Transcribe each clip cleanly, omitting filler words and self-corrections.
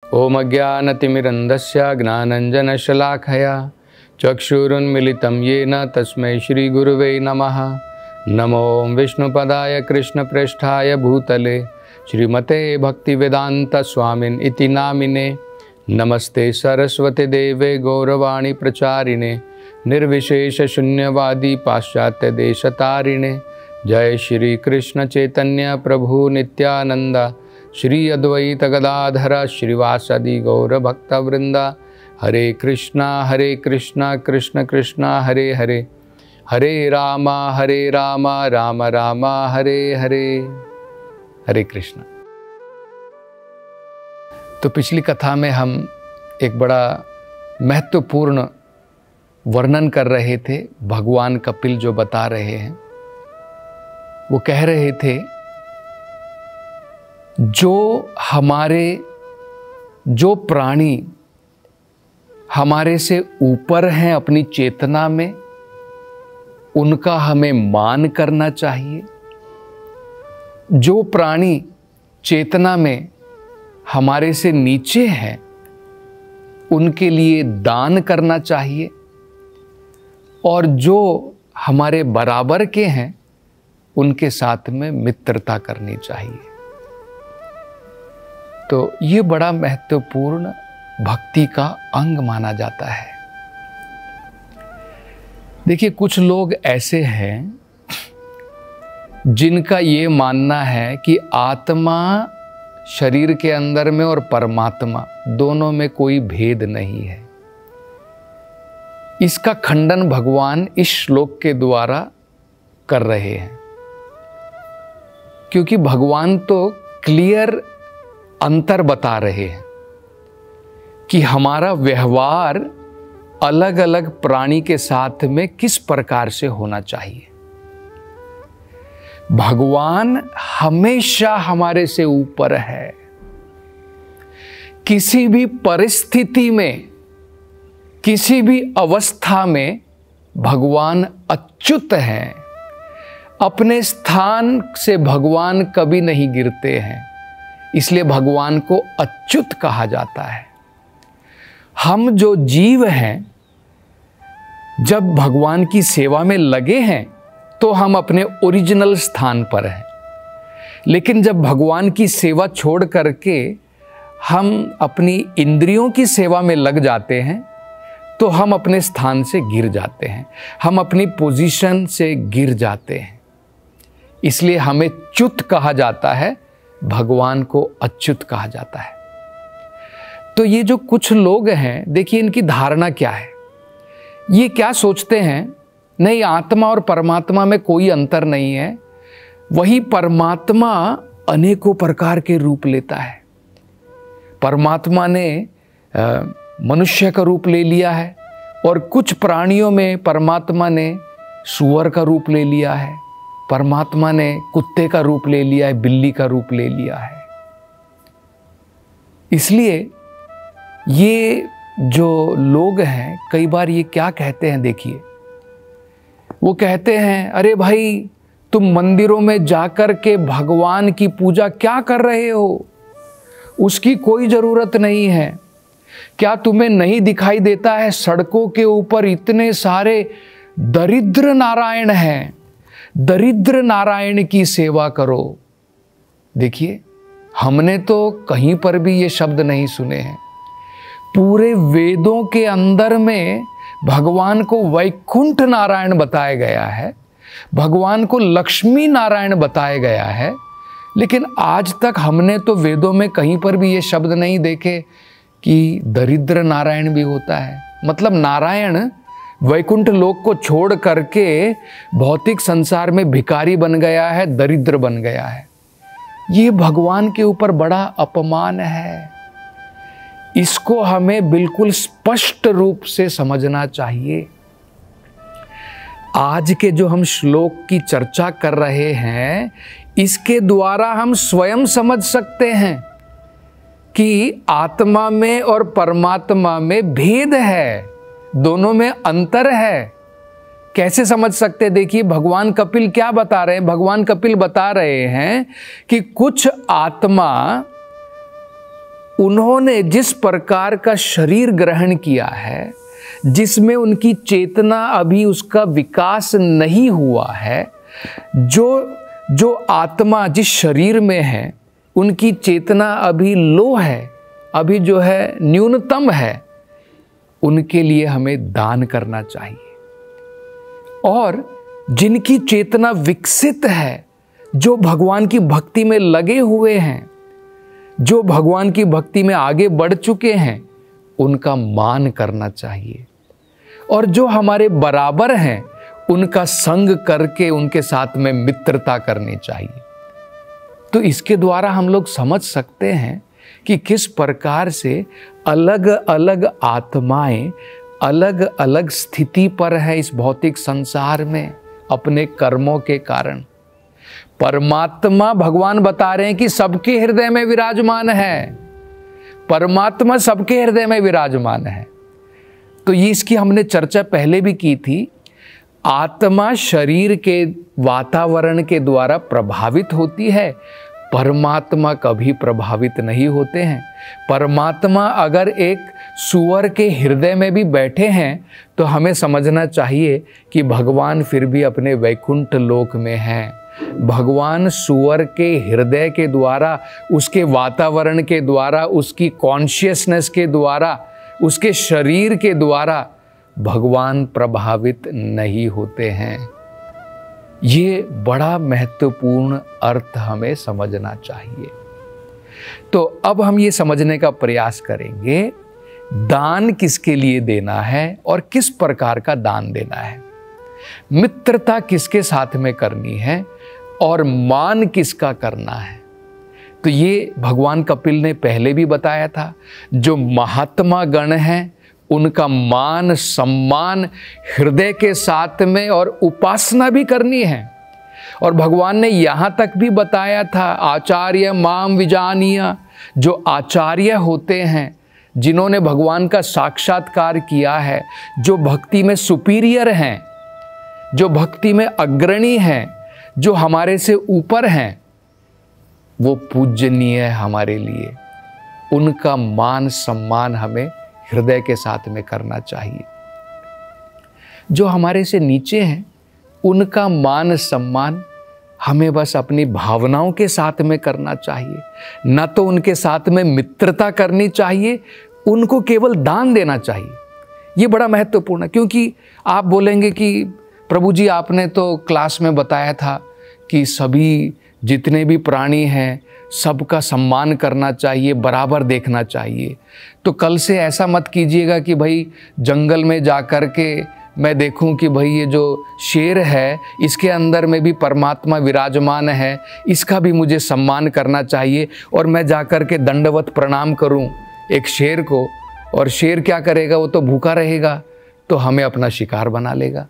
ओम अज्ञानतिमिरन्धस्य ज्ञानञ्जनशलाखया चक्षुरुन्मिलितं येन तस्मै श्रीगुरुवे नमः। नमो विष्णुपदाय कृष्णप्रेष्ठाय भूतले श्रीमते भक्तिवेदान्तस्वामिन् इति नामिने। नमस्ते सरस्वती देवे गौरवाणी प्रचारिणे निर्विशेषशून्यवादी पाश्चात्यदेशतारिणे। जय श्री कृष्ण चैतन्य प्रभु नित्यानंद श्री अद्वैत गदाधर श्रीवासदि गौर भक्तवृंदा। हरे कृष्णा कृष्ण कृष्णा हरे हरे, हरे राम राम राम हरे हरे। हरे कृष्ण। तो पिछली कथा में हम एक बड़ा महत्वपूर्ण वर्णन कर रहे थे। भगवान कपिल जो बता रहे हैं, वो कह रहे थे जो प्राणी हमारे से ऊपर हैं अपनी चेतना में, उनका हमें मान करना चाहिए। जो प्राणी चेतना में हमारे से नीचे हैं, उनके लिए दान करना चाहिए। और जो हमारे बराबर के हैं, उनके साथ में मित्रता करनी चाहिए। तो ये बड़ा महत्वपूर्ण भक्ति का अंग माना जाता है। देखिए, कुछ लोग ऐसे हैं जिनका ये मानना है कि आत्मा शरीर के अंदर में और परमात्मा दोनों में कोई भेद नहीं है। इसका खंडन भगवान इस श्लोक के द्वारा कर रहे हैं, क्योंकि भगवान तो क्लियर अंतर बता रहे हैं कि हमारा व्यवहार अलग अलग प्राणी के साथ में किस प्रकार से होना चाहिए। भगवान हमेशा हमारे से ऊपर है। किसी भी परिस्थिति में, किसी भी अवस्था में भगवान अच्युत हैं। अपने स्थान से भगवान कभी नहीं गिरते हैं, इसलिए भगवान को अच्युत कहा जाता है। हम जो जीव हैं, जब भगवान की सेवा में लगे हैं तो हम अपने ओरिजिनल स्थान पर हैं। लेकिन जब भगवान की सेवा छोड़ करके हम अपनी इंद्रियों की सेवा में लग जाते हैं, तो हम अपने स्थान से गिर जाते हैं, हम अपनी पोजीशन से गिर जाते हैं। इसलिए हमें च्युत कहा जाता है, भगवान को अच्युत कहा जाता है। तो ये जो कुछ लोग हैं, देखिए इनकी धारणा क्या है। ये क्या सोचते हैं, नहीं आत्मा और परमात्मा में कोई अंतर नहीं है। वही परमात्मा अनेकों प्रकार के रूप लेता है। परमात्मा ने मनुष्य का रूप ले लिया है, और कुछ प्राणियों में परमात्मा ने सूअर का रूप ले लिया है, परमात्मा ने कुत्ते का रूप ले लिया है, बिल्ली का रूप ले लिया है। इसलिए ये जो लोग हैं, कई बार ये क्या कहते हैं, देखिए वो कहते हैं, अरे भाई तुम मंदिरों में जाकर के भगवान की पूजा क्या कर रहे हो, उसकी कोई जरूरत नहीं है। क्या तुम्हें नहीं दिखाई देता है सड़कों के ऊपर इतने सारे दरिद्र नारायण हैं, दरिद्र नारायण की सेवा करो। देखिए, हमने तो कहीं पर भी ये शब्द नहीं सुने हैं। पूरे वेदों के अंदर में भगवान को वैकुंठ नारायण बताया गया है, भगवान को लक्ष्मी नारायण बताया गया है। लेकिन आज तक हमने तो वेदों में कहीं पर भी ये शब्द नहीं देखे कि दरिद्र नारायण भी होता है। मतलब नारायण वैकुंठ लोक को छोड़ करके भौतिक संसार में भिखारी बन गया है, दरिद्र बन गया है। ये भगवान के ऊपर बड़ा अपमान है। इसको हमें बिल्कुल स्पष्ट रूप से समझना चाहिए। आज के जो हम श्लोक की चर्चा कर रहे हैं, इसके द्वारा हम स्वयं समझ सकते हैं कि आत्मा में और परमात्मा में भेद है, दोनों में अंतर है। कैसे समझ सकते? देखिए, भगवान कपिल क्या बता रहे हैं। भगवान कपिल बता रहे हैं कि कुछ आत्मा उन्होंने जिस प्रकार का शरीर ग्रहण किया है, जिसमें उनकी चेतना अभी उसका विकास नहीं हुआ है, जो आत्मा जिस शरीर में है उनकी चेतना अभी लो है, अभी जो है न्यूनतम है, उनके लिए हमें दान करना चाहिए। और जिनकी चेतना विकसित है, जो भगवान की भक्ति में लगे हुए हैं, जो भगवान की भक्ति में आगे बढ़ चुके हैं, उनका मान करना चाहिए। और जो हमारे बराबर हैं, उनका संग करके उनके साथ में मित्रता करनी चाहिए। तो इसके द्वारा हम लोग समझ सकते हैं कि किस प्रकार से अलग अलग आत्माएं अलग अलग स्थिति पर है इस भौतिक संसार में अपने कर्मों के कारण। परमात्मा भगवान बता रहे हैं कि सबके हृदय में विराजमान है, परमात्मा सबके हृदय में विराजमान है। तो ये इसकी हमने चर्चा पहले भी की थी। आत्मा शरीर के वातावरण के द्वारा प्रभावित होती है, परमात्मा कभी प्रभावित नहीं होते हैं। परमात्मा अगर एक सूअर के हृदय में भी बैठे हैं तो हमें समझना चाहिए कि भगवान फिर भी अपने वैकुंठ लोक में हैं। भगवान सूअर के हृदय के द्वारा, उसके वातावरण के द्वारा, उसकी कॉन्शियसनेस के द्वारा, उसके शरीर के द्वारा भगवान प्रभावित नहीं होते हैं। ये बड़ा महत्वपूर्ण अर्थ हमें समझना चाहिए। तो अब हम ये समझने का प्रयास करेंगे दान किसके लिए देना है और किस प्रकार का दान देना है, मित्रता किसके साथ में करनी है और मान किसका करना है। तो ये भगवान कपिल ने पहले भी बताया था। जो महात्मा गण हैं उनका मान सम्मान हृदय के साथ में और उपासना भी करनी है। और भगवान ने यहाँ तक भी बताया था, आचार्य माम विजानीय, जो आचार्य होते हैं, जिन्होंने भगवान का साक्षात्कार किया है, जो भक्ति में सुपीरियर हैं, जो भक्ति में अग्रणी हैं, जो हमारे से ऊपर हैं, वो पूजनीय है हमारे लिए। उनका मान सम्मान हमें हृदय के साथ में करना चाहिए। जो हमारे से नीचे हैं उनका मान सम्मान हमें बस अपनी भावनाओं के साथ में करना चाहिए, न तो उनके साथ में मित्रता करनी चाहिए, उनको केवल दान देना चाहिए। ये बड़ा महत्वपूर्ण है, क्योंकि आप बोलेंगे कि प्रभु जी आपने तो क्लास में बताया था कि सभी जितने भी प्राणी हैं सबका सम्मान करना चाहिए, बराबर देखना चाहिए। तो कल से ऐसा मत कीजिएगा कि भाई जंगल में जा कर के मैं देखूं कि भाई ये जो शेर है इसके अंदर में भी परमात्मा विराजमान है, इसका भी मुझे सम्मान करना चाहिए, और मैं जा कर के दंडवत प्रणाम करूं एक शेर को, और शेर क्या करेगा, वो तो भूखा रहेगा, तो हमें अपना शिकार बना लेगा।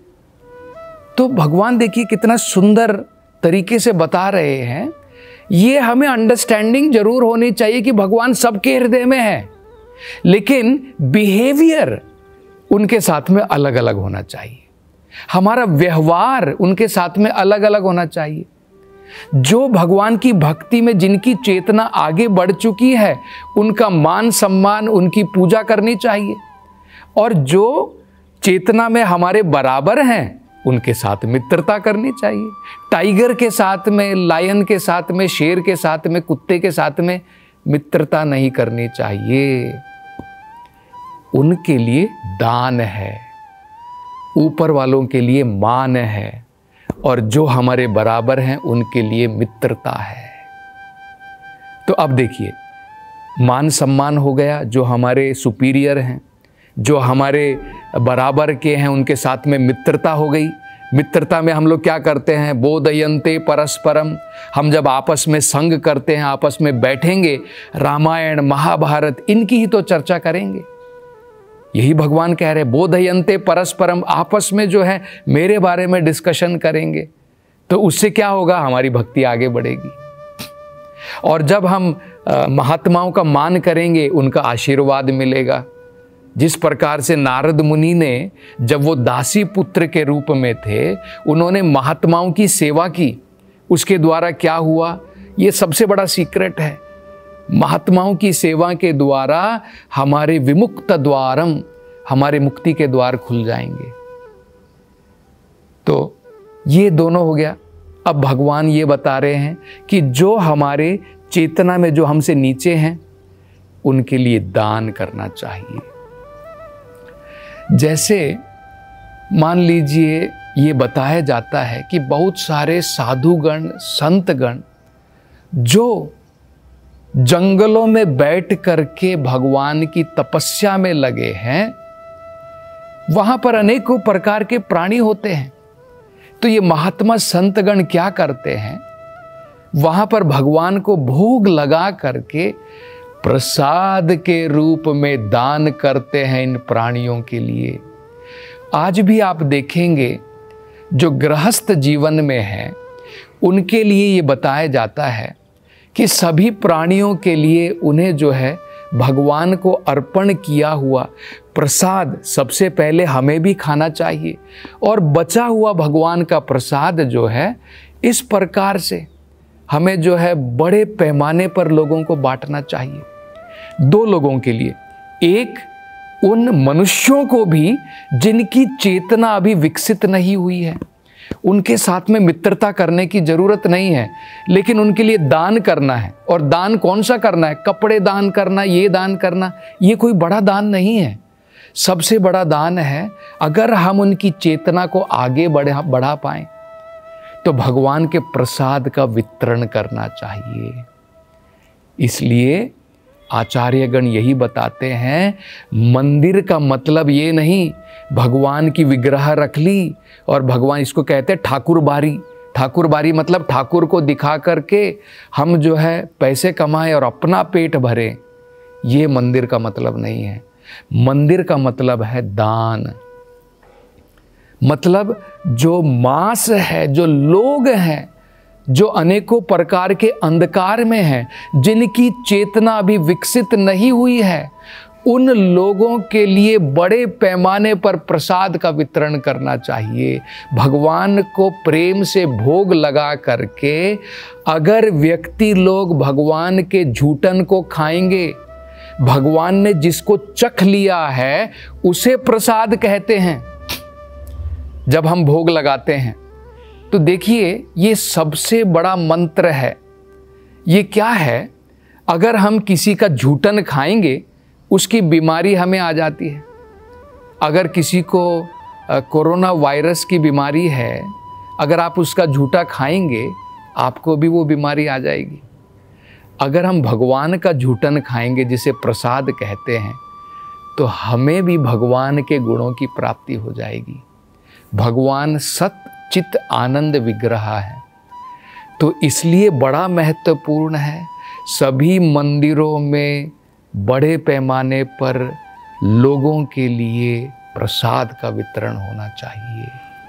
तो भगवान देखिए कितना सुंदर तरीके से बता रहे हैं। ये हमें अंडरस्टैंडिंग जरूर होनी चाहिए कि भगवान सबके हृदय में है, लेकिन बिहेवियर उनके साथ में अलग अलग होना चाहिए, हमारा व्यवहार उनके साथ में अलग अलग होना चाहिए। जो भगवान की भक्ति में जिनकी चेतना आगे बढ़ चुकी है उनका मान सम्मान, उनकी पूजा करनी चाहिए, और जो चेतना में हमारे बराबर हैं उनके साथ मित्रता करनी चाहिए। टाइगर के साथ में, लायन के साथ में, शेर के साथ में, कुत्ते के साथ में मित्रता नहीं करनी चाहिए। उनके लिए दान है, ऊपर वालों के लिए मान है, और जो हमारे बराबर हैं उनके लिए मित्रता है। तो अब देखिए, मान सम्मान हो गया, जो हमारे सुपीरियर हैं, जो हमारे बराबर के हैं उनके साथ में मित्रता हो गई। मित्रता में हम लोग क्या करते हैं, बोधयन्ते परस्परम, हम जब आपस में संग करते हैं, आपस में बैठेंगे, रामायण महाभारत इनकी ही तो चर्चा करेंगे। यही भगवान कह रहे, बोधयन्ते परस्परम, आपस में जो है मेरे बारे में डिस्कशन करेंगे, तो उससे क्या होगा, हमारी भक्ति आगे बढ़ेगी। और जब हम महात्माओं का मान करेंगे उनका आशीर्वाद मिलेगा। जिस प्रकार से नारद मुनि ने जब वो दासी पुत्र के रूप में थे उन्होंने महात्माओं की सेवा की, उसके द्वारा क्या हुआ, ये सबसे बड़ा सीक्रेट है। महात्माओं की सेवा के द्वारा हमारे विमुक्त द्वारम, हमारे मुक्ति के द्वार खुल जाएंगे। तो ये दोनों हो गया। अब भगवान ये बता रहे हैं कि जो हमारे चेतना में जो हमसे नीचे हैं उनके लिए दान करना चाहिए। जैसे मान लीजिए ये बताया जाता है कि बहुत सारे साधुगण, संतगण जो जंगलों में बैठ करके भगवान की तपस्या में लगे हैं, वहां पर अनेकों प्रकार के प्राणी होते हैं। तो ये महात्मा संतगण क्या करते हैं, वहां पर भगवान को भोग लगा करके प्रसाद के रूप में दान करते हैं इन प्राणियों के लिए। आज भी आप देखेंगे जो गृहस्थ जीवन में हैं उनके लिए ये बताया जाता है कि सभी प्राणियों के लिए उन्हें जो है भगवान को अर्पण किया हुआ प्रसाद सबसे पहले हमें भी खाना चाहिए, और बचा हुआ भगवान का प्रसाद जो है इस प्रकार से हमें जो है बड़े पैमाने पर लोगों को बांटना चाहिए। दो लोगों के लिए, एक उन मनुष्यों को भी जिनकी चेतना अभी विकसित नहीं हुई है, उनके साथ में मित्रता करने की जरूरत नहीं है, लेकिन उनके लिए दान करना है। और दान कौन सा करना है? कपड़े दान करना, ये दान करना, ये कोई बड़ा दान नहीं है। सबसे बड़ा दान है अगर हम उनकी चेतना को आगे बढ़ा पाएं तो भगवान के प्रसाद का वितरण करना चाहिए। इसलिए आचार्यगण यही बताते हैं, मंदिर का मतलब ये नहीं भगवान की विग्रह रख ली और भगवान, इसको कहते हैं ठाकुरबारी। ठाकुरबारी मतलब ठाकुर को दिखा करके हम जो है पैसे कमाएं और अपना पेट भरें, ये मंदिर का मतलब नहीं है। मंदिर का मतलब है दान। मतलब जो मास है, जो लोग हैं, जो अनेकों प्रकार के अंधकार में हैं, जिनकी चेतना अभी विकसित नहीं हुई है, उन लोगों के लिए बड़े पैमाने पर प्रसाद का वितरण करना चाहिए। भगवान को प्रेम से भोग लगा करके अगर व्यक्ति लोग भगवान के झूठन को खाएंगे, भगवान ने जिसको चख लिया है उसे प्रसाद कहते हैं। जब हम भोग लगाते हैं तो देखिए ये सबसे बड़ा मंत्र है। ये क्या है? अगर हम किसी का झूठन खाएंगे उसकी बीमारी हमें आ जाती है। अगर किसी को कोरोना वायरस की बीमारी है, अगर आप उसका झूठा खाएंगे आपको भी वो बीमारी आ जाएगी। अगर हम भगवान का झूठन खाएंगे जिसे प्रसाद कहते हैं तो हमें भी भगवान के गुणों की प्राप्ति हो जाएगी। भगवान सत चित आनंद विग्रह है। तो इसलिए बड़ा महत्वपूर्ण है सभी मंदिरों में बड़े पैमाने पर लोगों के लिए प्रसाद का वितरण होना चाहिए।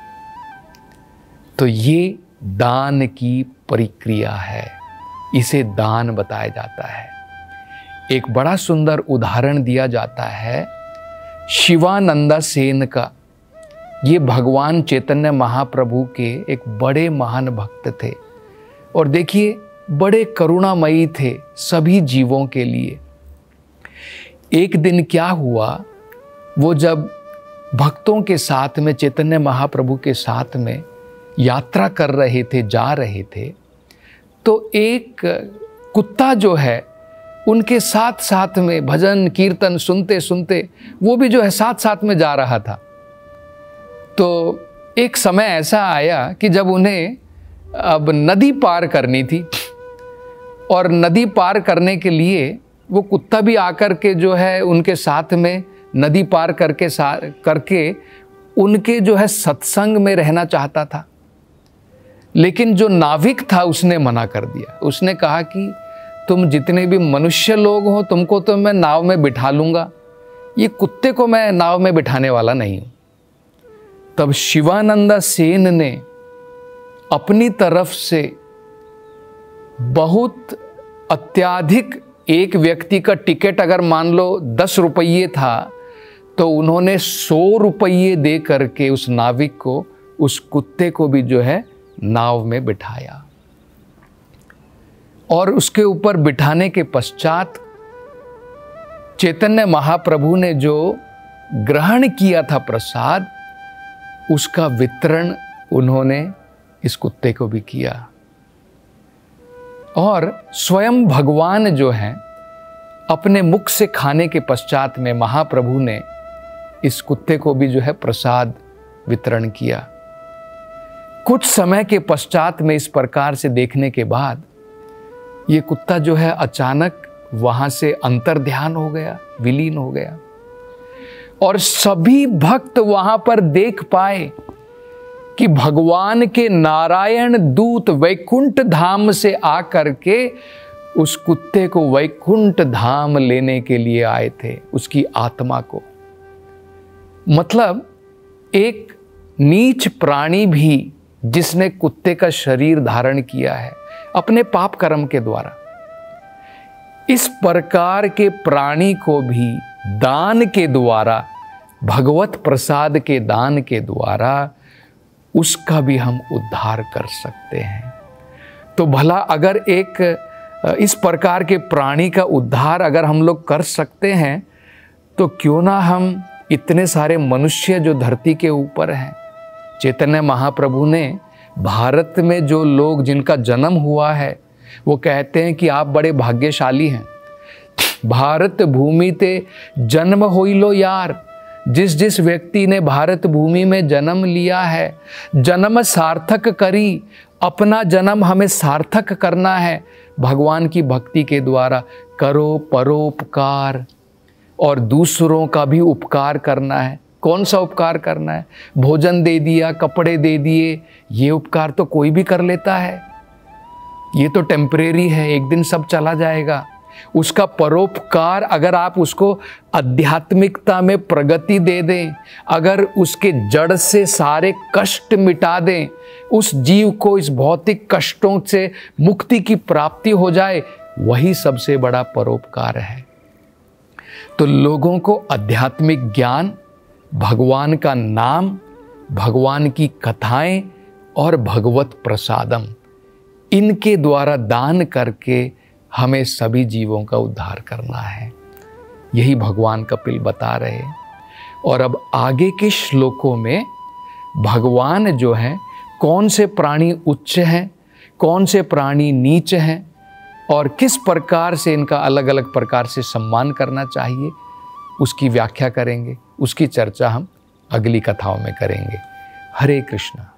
तो ये दान की प्रक्रिया है, इसे दान बताया जाता है। एक बड़ा सुंदर उदाहरण दिया जाता है शिवानंदा सेन का। ये भगवान चैतन्य महाप्रभु के एक बड़े महान भक्त थे और देखिए बड़े करुणामयी थे सभी जीवों के लिए। एक दिन क्या हुआ, वो जब भक्तों के साथ में, चैतन्य महाप्रभु के साथ में यात्रा कर रहे थे, जा रहे थे, तो एक कुत्ता जो है उनके साथ साथ में भजन कीर्तन सुनते सुनते वो भी जो है साथ साथ में जा रहा था। तो एक समय ऐसा आया कि जब उन्हें अब नदी पार करनी थी और नदी पार करने के लिए वो कुत्ता भी आकर के जो है उनके साथ में नदी पार करके उनके जो है सत्संग में रहना चाहता था। लेकिन जो नाविक था उसने मना कर दिया। उसने कहा कि तुम जितने भी मनुष्य लोग हो तुमको तो मैं नाव में बिठा लूँगा, ये कुत्ते को मैं नाव में बिठाने वाला नहीं हूँ। तब शिवानंदा सेन ने अपनी तरफ से बहुत अत्याधिक, एक व्यक्ति का टिकट अगर मान लो 10 रुपये था तो उन्होंने 100 रुपये दे करके उस नाविक को, उस कुत्ते को भी जो है नाव में बिठाया। और उसके ऊपर बिठाने के पश्चात चैतन्य महाप्रभु ने जो ग्रहण किया था प्रसाद, उसका वितरण उन्होंने इस कुत्ते को भी किया। और स्वयं भगवान जो है अपने मुख से खाने के पश्चात में महाप्रभु ने इस कुत्ते को भी जो है प्रसाद वितरण किया। कुछ समय के पश्चात में इस प्रकार से देखने के बाद ये कुत्ता जो है अचानक वहां से अंतर्ध्यान हो गया, विलीन हो गया। और सभी भक्त वहां पर देख पाए कि भगवान के नारायण दूत वैकुंठ धाम से आकर के उस कुत्ते को वैकुंठ धाम लेने के लिए आए थे, उसकी आत्मा को। मतलब एक नीच प्राणी भी जिसने कुत्ते का शरीर धारण किया है अपने पाप कर्म के द्वारा, इस प्रकार के प्राणी को भी दान के द्वारा, भगवत प्रसाद के दान के द्वारा उसका भी हम उद्धार कर सकते हैं। तो भला अगर एक इस प्रकार के प्राणी का उद्धार अगर हम लोग कर सकते हैं, तो क्यों ना हम इतने सारे मनुष्य जो धरती के ऊपर हैं, चैतन्य महाप्रभु ने भारत में जो लोग जिनका जन्म हुआ है वो कहते हैं कि आप बड़े भाग्यशाली हैं। भारत भूमि ते जन्म होई लो यार, जिस जिस व्यक्ति ने भारत भूमि में जन्म लिया है, जन्म सार्थक करी, अपना जन्म हमें सार्थक करना है भगवान की भक्ति के द्वारा। करो परोपकार और दूसरों का भी उपकार करना है। कौन सा उपकार करना है? भोजन दे दिया, कपड़े दे दिए, ये उपकार तो कोई भी कर लेता है, ये तो टेम्परेरी है, एक दिन सब चला जाएगा। उसका परोपकार अगर आप उसको आध्यात्मिकता में प्रगति दे दें, अगर उसके जड़ से सारे कष्ट मिटा दें, उस जीव को इस भौतिक कष्टों से मुक्ति की प्राप्ति हो जाए, वही सबसे बड़ा परोपकार है। तो लोगों को आध्यात्मिक ज्ञान, भगवान का नाम, भगवान की कथाएं और भगवत प्रसादम, इनके द्वारा दान करके हमें सभी जीवों का उद्धार करना है। यही भगवान कपिल बता रहे हैं। और अब आगे के श्लोकों में भगवान जो हैं कौन से प्राणी उच्च हैं, कौन से प्राणी नीच हैं और किस प्रकार से इनका अलग अलग प्रकार से सम्मान करना चाहिए, उसकी व्याख्या करेंगे। उसकी चर्चा हम अगली कथाओं में करेंगे। हरे कृष्णा।